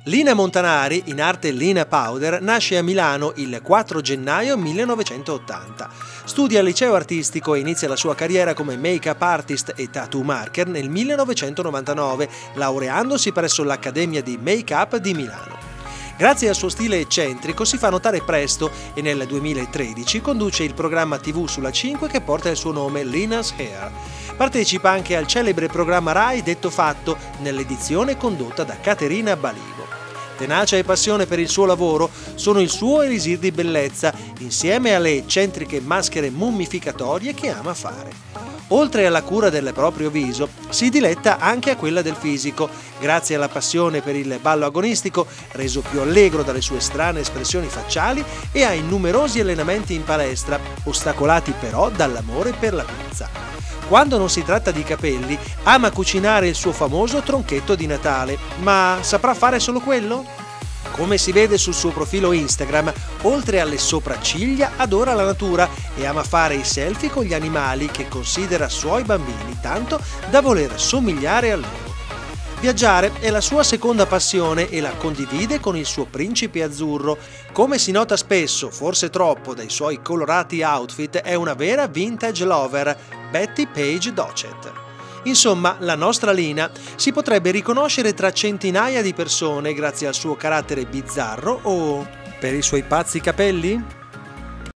Lina Montanari, in arte Lina Powder, nasce a Milano il 4 gennaio 1980. Studia al liceo artistico e inizia la sua carriera come make-up artist e tattoo marker nel 1999, laureandosi presso l'Accademia di Make-up di Milano. Grazie al suo stile eccentrico si fa notare presto e nel 2013 conduce il programma TV sulla 5 che porta il suo nome, Lina's Hair. Partecipa anche al celebre programma Rai Detto Fatto, nell'edizione condotta da Caterina Balivo. Tenacia e passione per il suo lavoro sono il suo elisir di bellezza, insieme alle eccentriche maschere mummificatorie che ama fare. Oltre alla cura del proprio viso, si diletta anche a quella del fisico, grazie alla passione per il ballo agonistico, reso più allegro dalle sue strane espressioni facciali, e ai numerosi allenamenti in palestra, ostacolati però dall'amore per la pizza. Quando non si tratta di capelli, ama cucinare il suo famoso tronchetto di Natale, ma saprà fare solo quello? Come si vede sul suo profilo Instagram, oltre alle sopracciglia adora la natura e ama fare i selfie con gli animali che considera suoi bambini, tanto da voler somigliare a loro. Viaggiare è la sua seconda passione e la condivide con il suo principe azzurro. Come si nota spesso, forse troppo, dai suoi colorati outfit, è una vera vintage lover, Betty Page Docet. Insomma, la nostra Lina si potrebbe riconoscere tra centinaia di persone grazie al suo carattere bizzarro o per i suoi pazzi capelli?